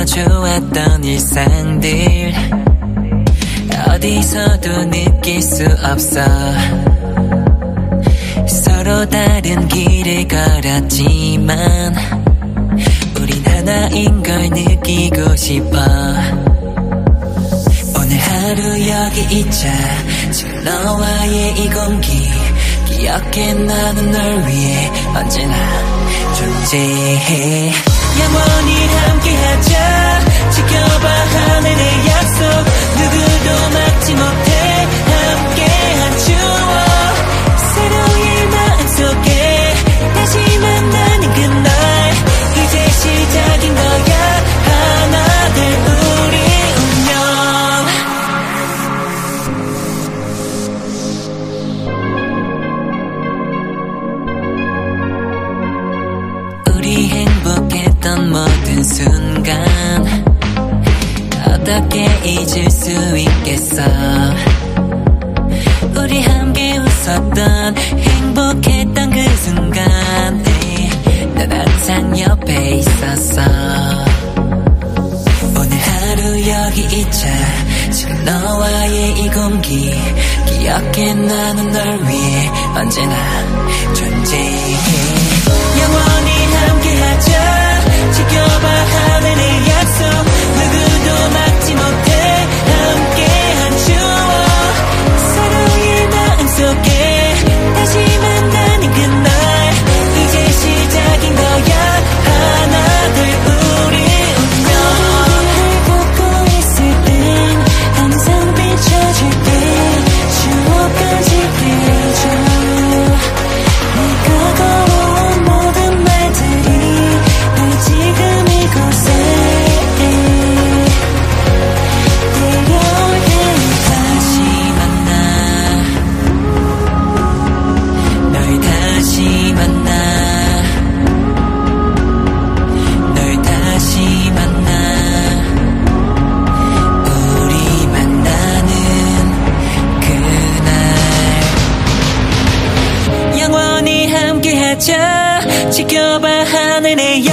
좋았던 일상들 어디서도 느낄 수 없어. 서로 다른 길을 걸었지만 우린 하나인 걸 느끼고 싶어. 오늘 하루 여기 있자. 지금 너와의 이 공기 기억해. 나는 널 위해 언제나 존재해. 영원히 함께하자. 지켜봐 하늘의 약속. 누구도 막지 못해. 함께한 추억. 새로운 마음속에 다시 만나는 그날. 이제 시작인 거야. 하나 될 우리 운명. 우리 행복했던 모든 순간 어떻게 잊을 수 있겠어. 우리 함께 웃었던 행복했던 그 순간에 난 항상 옆에 있었어. 오늘 하루 여기 있자. 지금 너와의 이 공기 기억해. 나는 널 위해 언제나 존재해. 영원히 함께하자. 지켜봐 하늘의 약속. 누구도 막지 못해. 함께한 추억. 서로의 마음속에 다시 만나는 그날. 이제 시작인 거야. 하나 될 우리 운명. 보고 있을 땐 항상 비춰줄게. 추억까지 그려줘. 네가 걸어온 모든 말들이 널 지금 이곳에 데려올 테니까. 다시 만나. 널 다시 만나. 널 다시 만나. 우리 만나는 그날. 영원히 함께하자. 지켜봐 하늘의